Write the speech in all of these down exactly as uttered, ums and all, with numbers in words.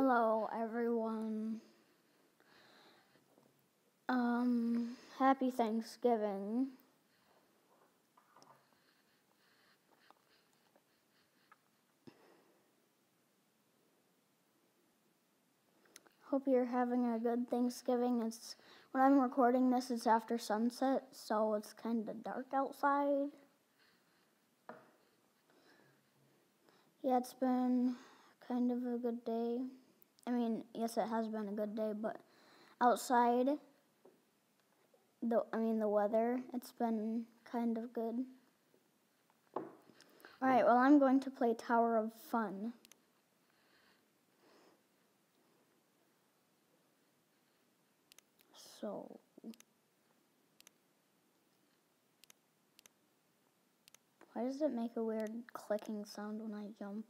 Hello, everyone. Um, happy Thanksgiving. Hope you're having a good Thanksgiving. It's when I'm recording this, it's after sunset, so it's kind of dark outside. Yeah, it's been kind of a good day. I mean, yes, it has been a good day, but outside, the I mean the weather, it's been kind of good. All right, well, I'm going to play Tower of Fun. So, why does it make a weird clicking sound when I jump?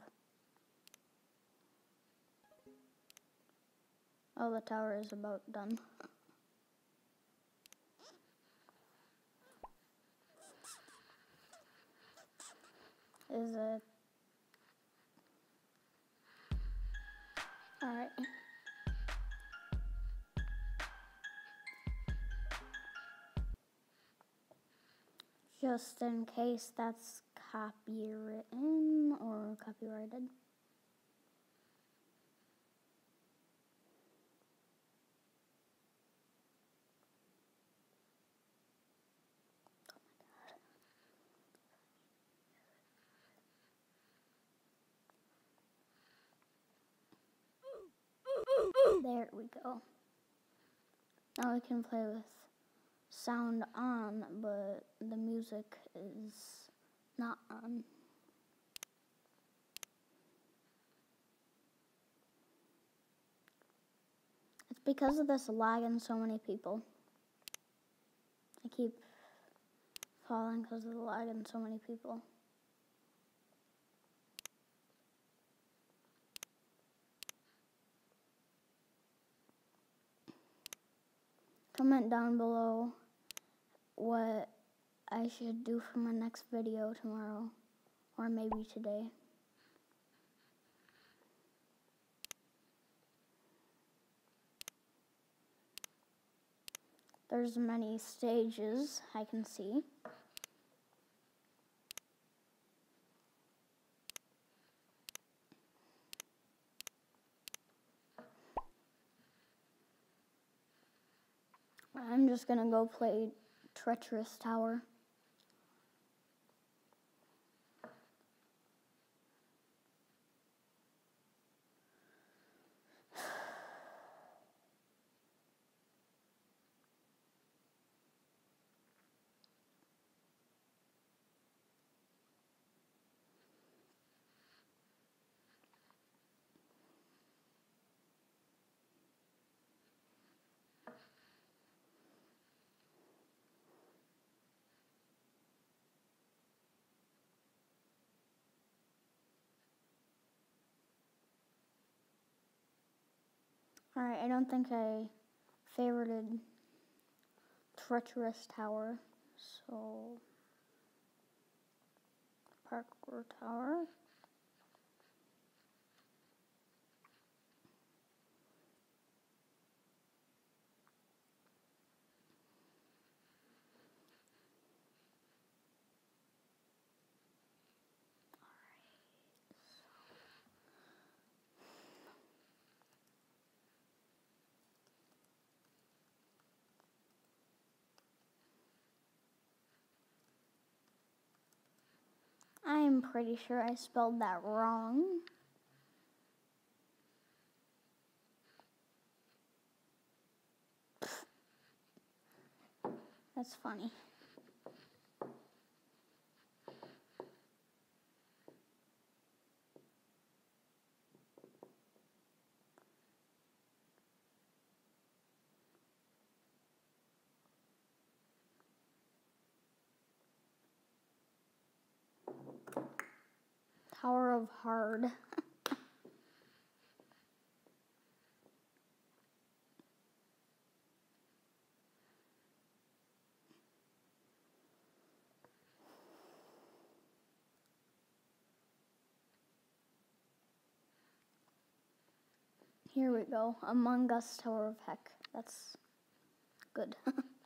Oh, the tower is about done. Is it? Alright. Just in case that's copywritten or copyrighted. There we go. Now we can play with sound on, but the music is not on. It's because of this lag and so many people. I keep falling because of the lag and so many people. Comment down below what I should do for my next video tomorrow, or maybe today. There's many stages I can see. I'm just gonna go play Treacherous Tower. Alright, I don't think I favorited Treacherous Tower, so Parkour Tower. I'm pretty sure I spelled that wrong. That's funny. Tower of Hard. Here we go. Among Us Tower of Heck. That's good.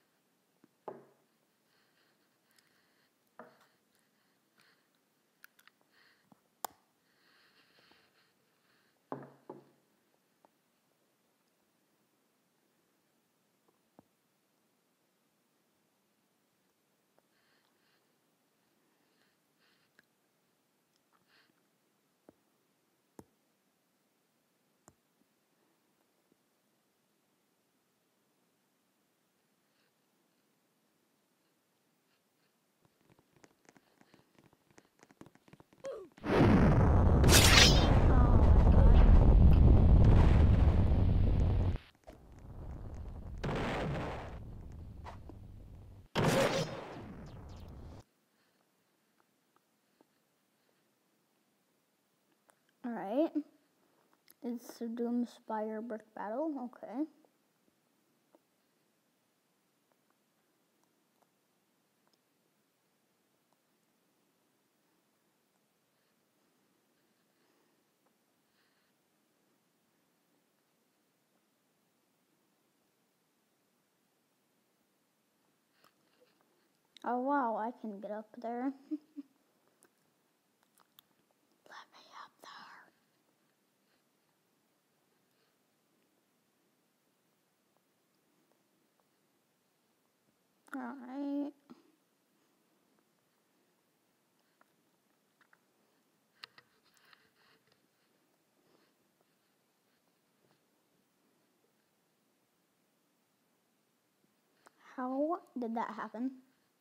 Alright. It's a doomspire brick battle. Okay. Oh wow, I can get up there. Let me up there. Alright. How did that happen?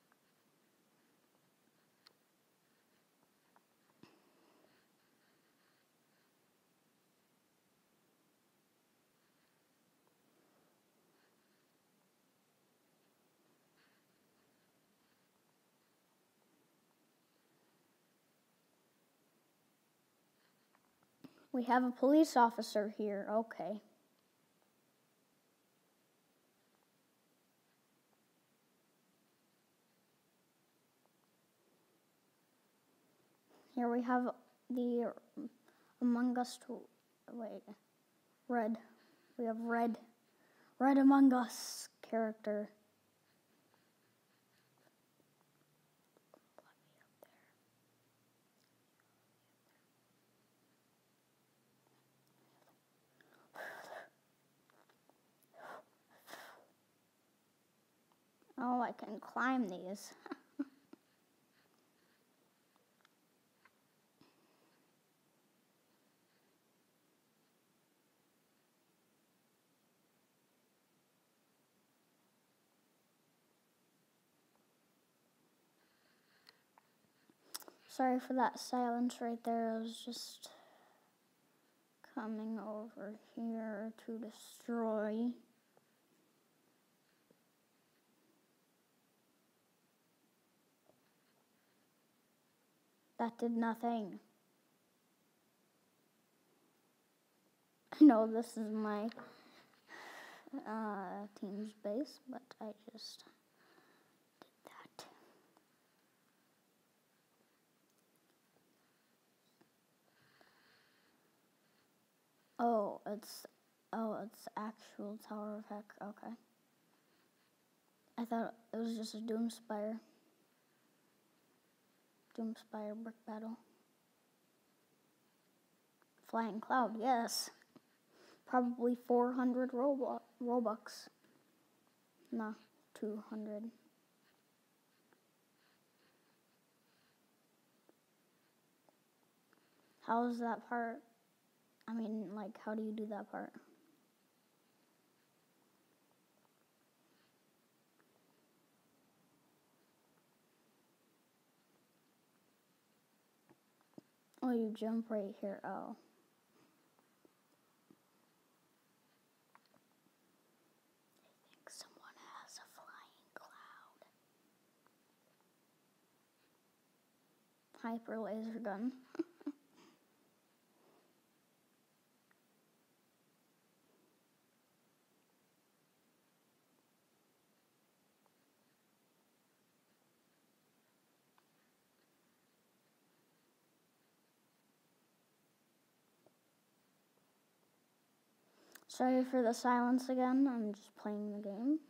We have a police officer here. Okay. Here we have the Among Us to wait. Red. We have Red. Red Among Us character. Oh, I can climb these. Sorry for that silence right there. I was just coming over here to destroy. That did nothing. No, this is my uh, team's base, but I just did that. Oh, it's oh, it's actual Tower of Heck. Okay. I thought it was just a doomspire. Doomspire brick battle. Flying cloud, yes. Probably four hundred Robu Robux. Nah, two hundred. How is that part? I mean, like, how do you do that part? Oh, you jump right here. Oh. I think someone has a flying cloud. Hyper laser gun. Sorry for the silence again. I'm just playing the game.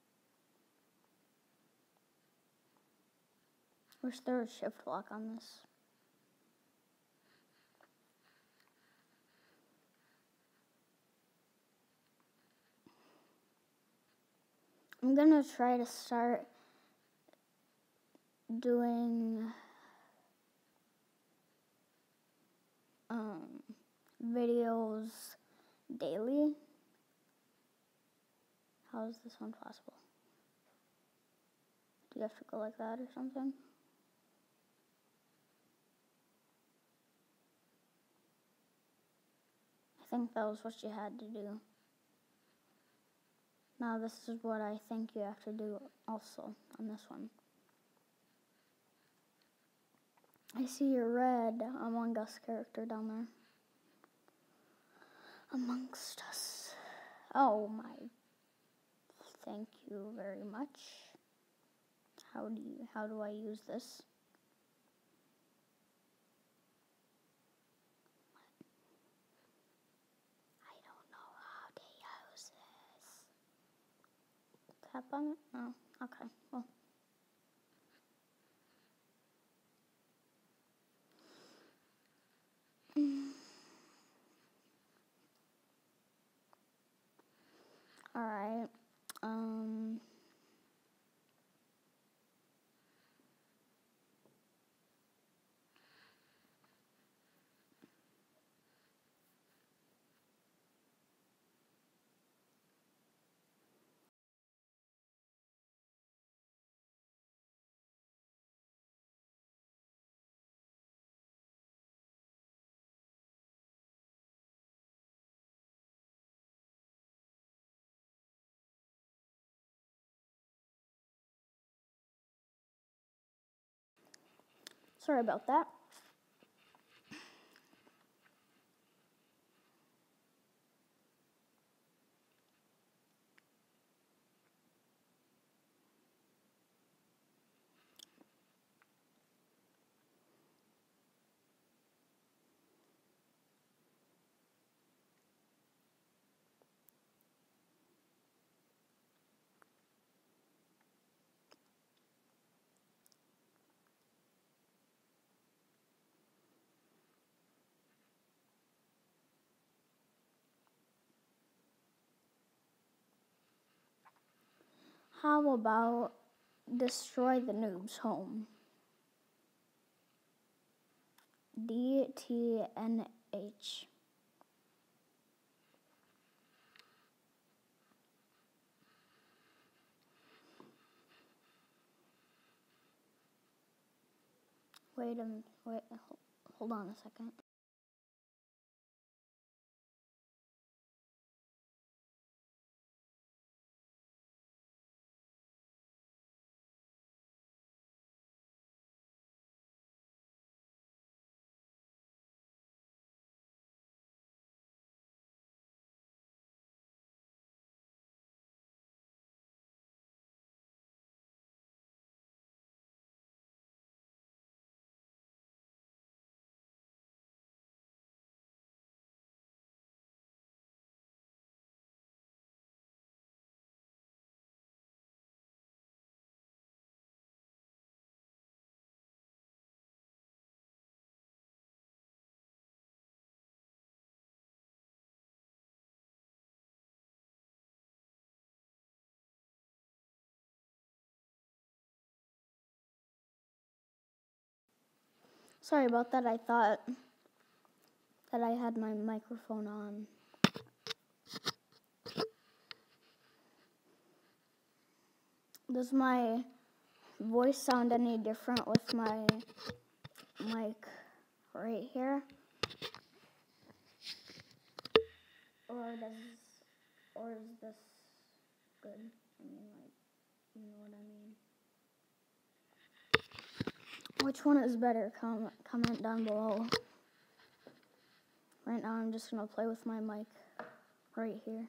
Wish there was shift lock on this. I'm gonna try to start doing um, videos daily. How is this one possible? Do you have to go like that or something? I think that was what you had to do. Now this is what I think you have to do also on this one. I see your red Among Us character down there. Amongst Us. Oh my. Thank you very much. How do you, how do I use this? I don't know how to use this. Tap on it? Oh, okay. Well. All right. Um. Sorry about that. How about destroy the noob's home? D T N H. Wait a minute. Wait. Hold on a second. Sorry about that. I thought that I had my microphone on. Does my voice sound any different with my mic right here? Or does, or is this good? I mean, like, you know what I mean? Which one is better? Comment, comment down below. Right now I'm just gonna play with my mic right here.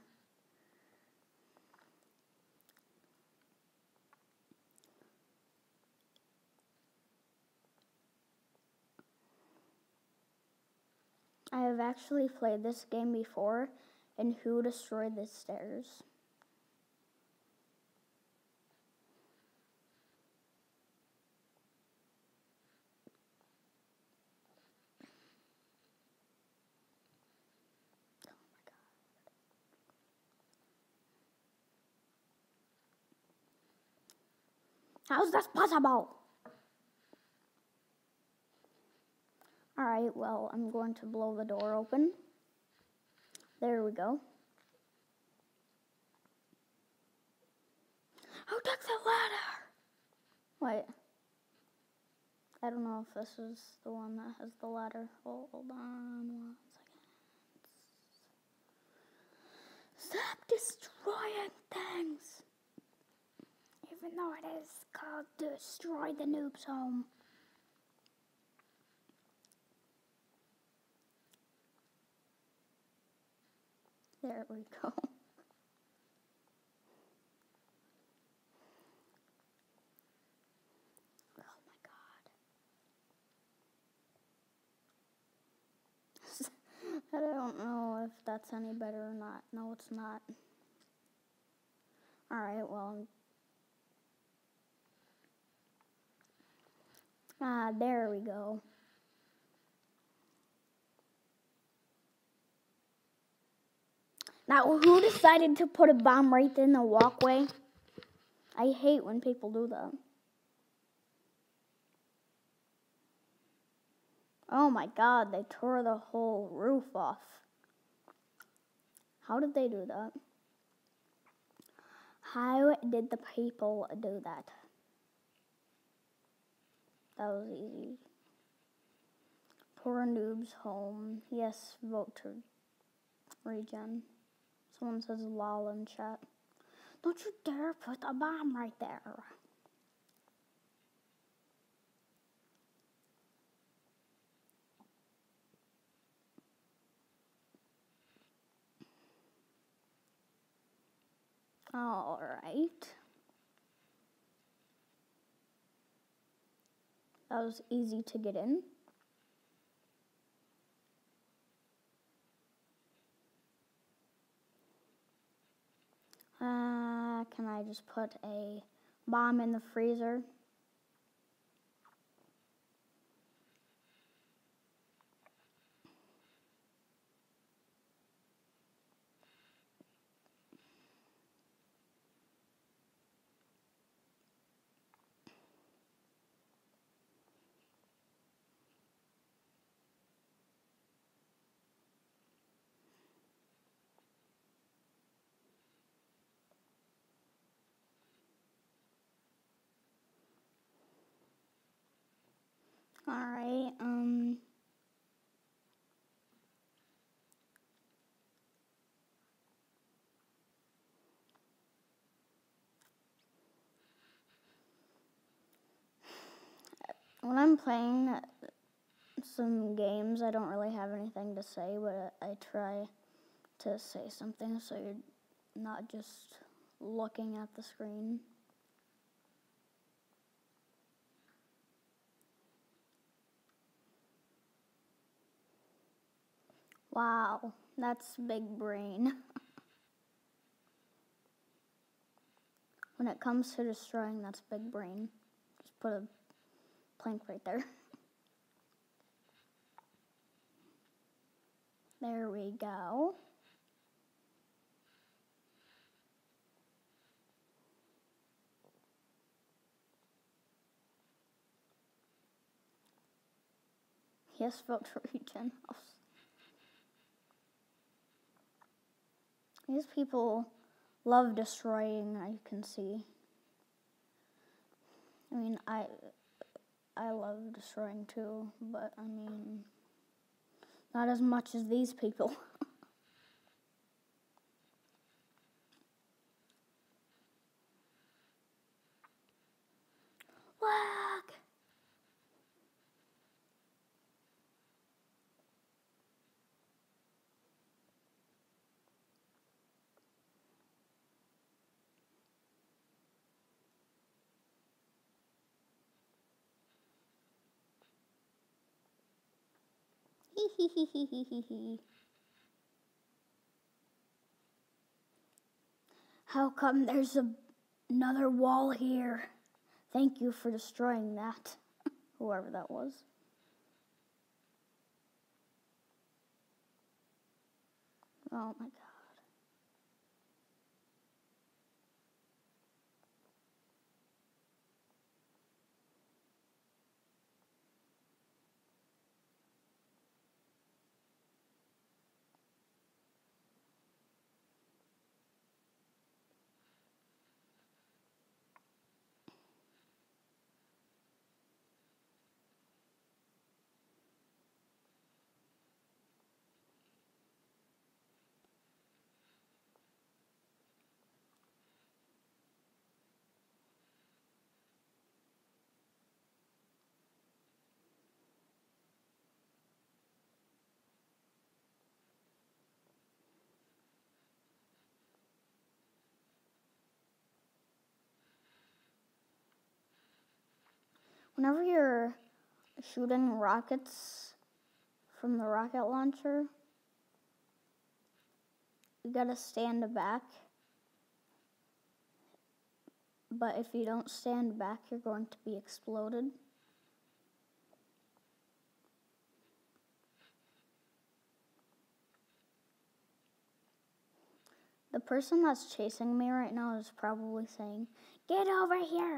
I have actually played this game before, And who destroyed the stairs? How's this possible? Alright, well, I'm going to blow the door open. There we go. Who took the ladder? Wait. I don't know if this is the one that has the ladder. Hold on one second. Stop destroying things! Even though it is called Destroy the Noob's Home. There we go. Oh my god. I don't know if that's any better or not. No, it's not. Alright, well. Ah, there we go. Now, who decided to put a bomb right in the walkway? I hate when people do that. Oh my god, they tore the whole roof off. How did they do that? How did the people do that? That was easy. Poor noob's home. Yes, vote to regen. Someone says lol in chat. Don't you dare put a bomb right there. All right. That was easy to get in. Uh, can I just put a bomb in the freezer? All right, um... when I'm playing some games, I don't really have anything to say, but I try to say something so you're not just looking at the screen. Wow, that's big brain. When it comes to destroying, that's big brain. Just put a plank right there. There we go. Yes, vote for regen house. These people love destroying, I can see. I mean, I I love destroying too, but I mean, not as much as these people. Look! Hee hee hee hee hee hee hee. How come there's a, another wall here? Thank you for destroying that. Whoever that was. Oh my god. Whenever you're shooting rockets from the rocket launcher, you gotta stand back. But if you don't stand back, you're going to be exploded. The person that's chasing me right now is probably saying, "Get over here!"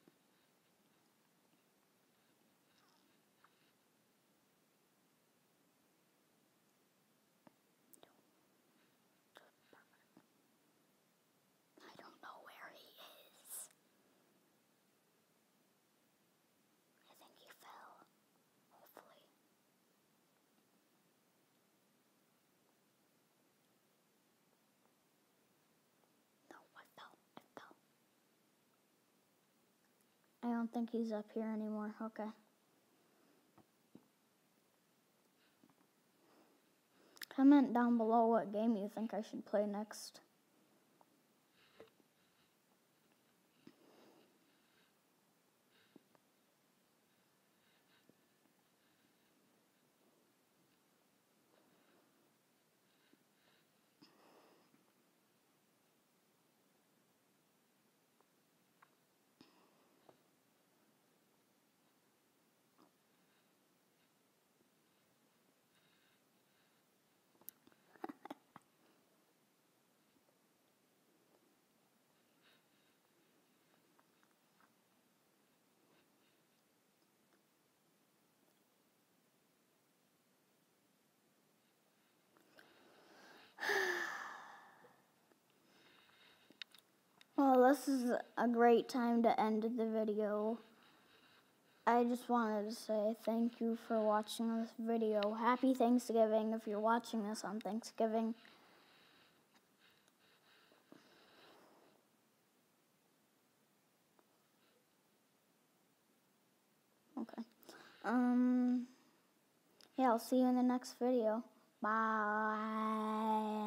I don't know where he is. I think he fell, hopefully. No, I fell, I fell. I don't think he's up here anymore, okay. Comment down below what game you think I should play next. Well, this is a great time to end the video. I just wanted to say thank you for watching this video. Happy Thanksgiving if you're watching this on Thanksgiving. Okay. Um, yeah, I'll see you in the next video. Bye.